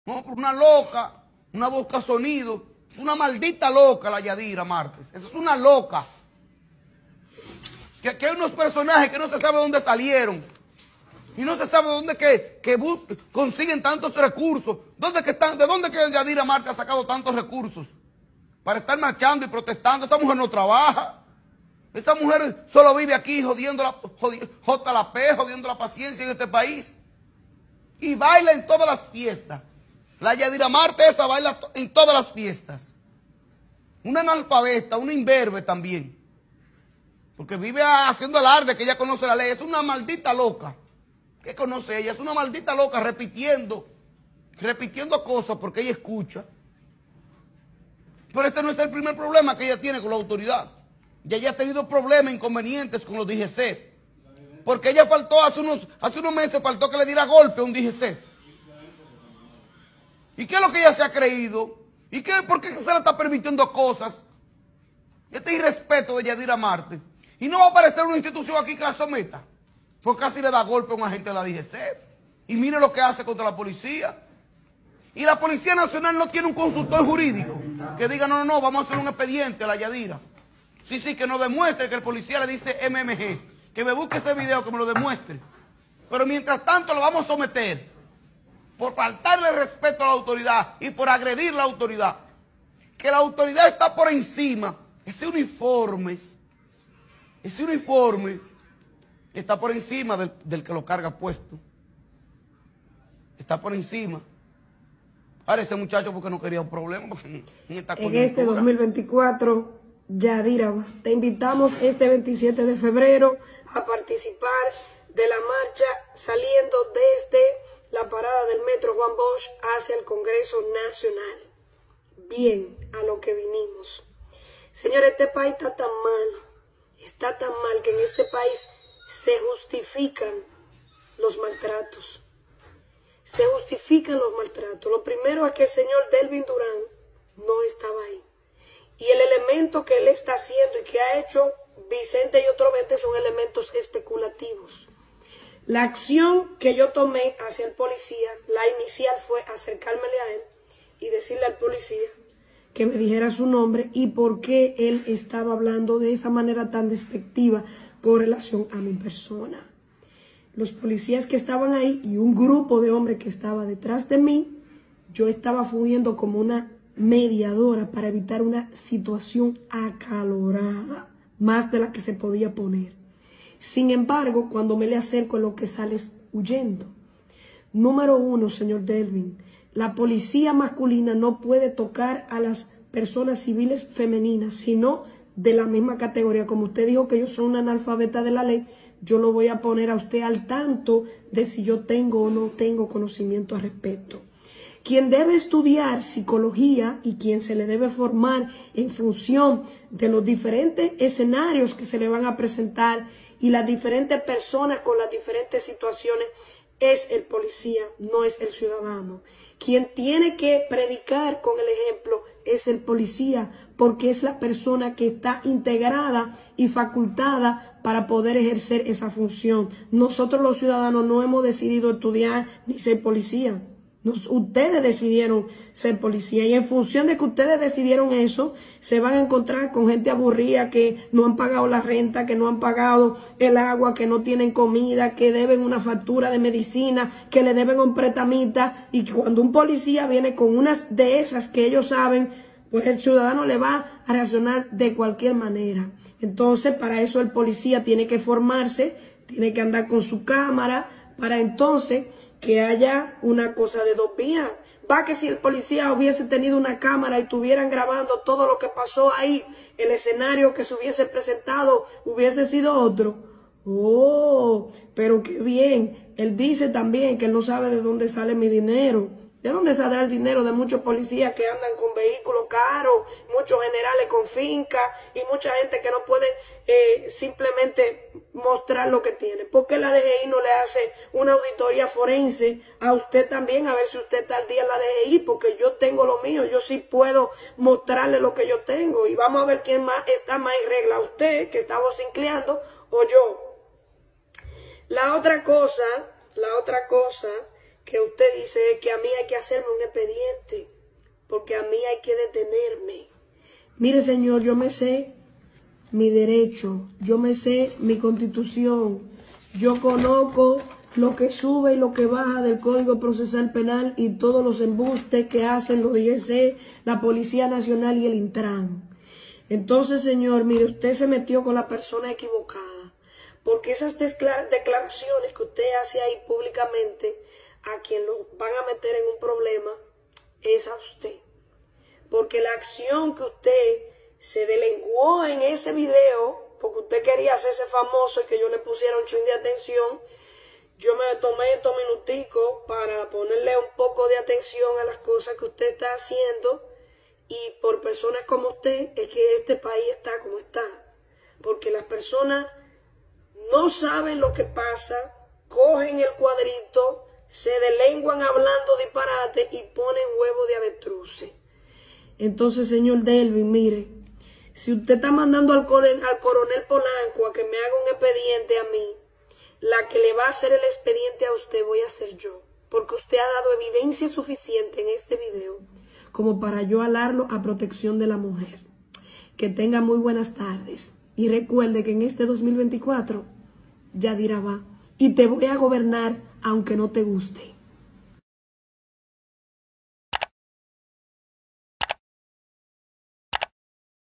No, por una loca, una boca sonido. Es una maldita loca la Yadira Márquez. Esa es una loca. Que hay unos personajes que no se sabe dónde salieron. Y no se sabe dónde consiguen tantos recursos. ¿De dónde que Yadira Márquez ha sacado tantos recursos? Para estar marchando y protestando. Esa mujer no trabaja. Esa mujer solo vive aquí jodiendo la paciencia en este país. Y baila en todas las fiestas. La Yadira Márquez esa baila en todas las fiestas. Una analfabeta, una imberbe también. Porque vive haciendo alarde que ella conoce la ley. Es una maldita loca. ¿Qué conoce ella? Es una maldita loca repitiendo cosas porque ella escucha. Pero este no es el primer problema que ella tiene con la autoridad. Ya ella ha tenido problemas, inconvenientes con los DGC. Porque ella faltó hace unos meses, faltó que le diera golpe a un DGC. ¿Y qué es lo que ella se ha creído? ¿Y por qué se le está permitiendo cosas? Este irrespeto de Yadira Márquez. Y no va a aparecer una institución aquí que la someta. Porque casi le da golpe a un agente de la DGC. Y mire lo que hace contra la policía. Y la Policía Nacional no tiene un consultor jurídico que diga, no, vamos a hacer un expediente a la Yadira. Sí, que nos demuestre que el policía le dice MMG. Que me busque ese video, que me lo demuestre. Pero mientras tanto lo vamos a someter por faltarle respeto a la autoridad y por agredir la autoridad. Que la autoridad está por encima. Ese uniforme está por encima del que lo carga puesto. Está por encima. Ahora ese muchacho porque no quería un problema. Porque en este 2024, Yadira, te invitamos este 27 de febrero a participar de la marcha saliendo desde la parada del metro Juan Bosch hacia el Congreso Nacional. Bien, a lo que vinimos. Señores, este país está tan mal que en este país se justifican los maltratos. Se justifican los maltratos. Lo primero es que el señor Delvin Durán no estaba ahí. Y el elemento que él está haciendo y que ha hecho Vicente y otro 20 son elementos especulativos. La acción que yo tomé hacia el policía, la inicial fue acercármele a él y decirle al policía que me dijera su nombre y por qué él estaba hablando de esa manera tan despectiva con relación a mi persona. Los policías que estaban ahí y un grupo de hombres que estaba detrás de mí, yo estaba fungiendo como una mediadora para evitar una situación acalorada, más de la que se podía poner. Sin embargo, cuando me le acerco, lo que sale es huyendo. Número uno, señor Delvin, la policía masculina no puede tocar a las personas civiles femeninas, sino de la misma categoría. Como usted dijo que yo soy una analfabeta de la ley, yo lo voy a poner a usted al tanto de si yo tengo o no tengo conocimiento al respecto. Quien debe estudiar psicología y quien se le debe formar en función de los diferentes escenarios que se le van a presentar y las diferentes personas con las diferentes situaciones es el policía, no es el ciudadano. Quien tiene que predicar con el ejemplo es el policía, porque es la persona que está integrada y facultada para poder ejercer esa función. Nosotros los ciudadanos no hemos decidido estudiar ni ser policía. Ustedes decidieron ser policía y en función de que ustedes decidieron eso, se van a encontrar con gente aburrida que no han pagado la renta, que no han pagado el agua, que no tienen comida, que deben una factura de medicina, que le deben un pretamita, y que cuando un policía viene con unas de esas que ellos saben, pues el ciudadano le va a reaccionar de cualquier manera. Entonces, para eso el policía tiene que formarse, tiene que andar con su cámara, para entonces que haya una cosa de dos vías. Va que si el policía hubiese tenido una cámara y estuvieran grabando todo lo que pasó ahí, el escenario que se hubiese presentado hubiese sido otro. Oh, pero qué bien. Él dice también que él no sabe de dónde sale mi dinero. ¿De dónde saldrá el dinero de muchos policías que andan con vehículos caros, muchos generales con fincas y mucha gente que no puede simplemente mostrar lo que tiene? ¿Por qué la DGI no le hace una auditoría forense a usted también, a ver si usted está al día en la DGI? Porque yo tengo lo mío, yo sí puedo mostrarle lo que yo tengo. Y vamos a ver quién más está más en regla, usted que está bocincleando o yo. La otra cosa que usted dice que a mí hay que hacerme un expediente, porque a mí hay que detenerme. Mire, señor, yo me sé mi derecho, yo me sé mi constitución, yo conozco lo que sube y lo que baja del Código Procesal Penal y todos los embustes que hacen los DGC, la Policía Nacional y el Intran. Entonces, señor, mire, usted se metió con la persona equivocada, porque esas declaraciones que usted hace ahí públicamente, a quien lo van a meter en un problema es a usted. Porque la acción que usted se delenguó en ese video, porque usted quería hacerse famoso y que yo le pusiera un chin de atención, yo me tomé estos minuticos para ponerle un poco de atención a las cosas que usted está haciendo, y por personas como usted es que este país está como está. Porque las personas no saben lo que pasa, cogen el cuadrito, se delenguan hablando disparate y ponen huevo de avestruz. Entonces, señor Delvin, mire, si usted está mandando al coronel Polanco a que me haga un expediente a mí, la que le va a hacer el expediente a usted voy a ser yo, porque usted ha dado evidencia suficiente en este video como para yo alarlo a protección de la mujer. Que tenga muy buenas tardes y recuerde que en este 2024 Yadira va y te voy a gobernar aunque no te guste.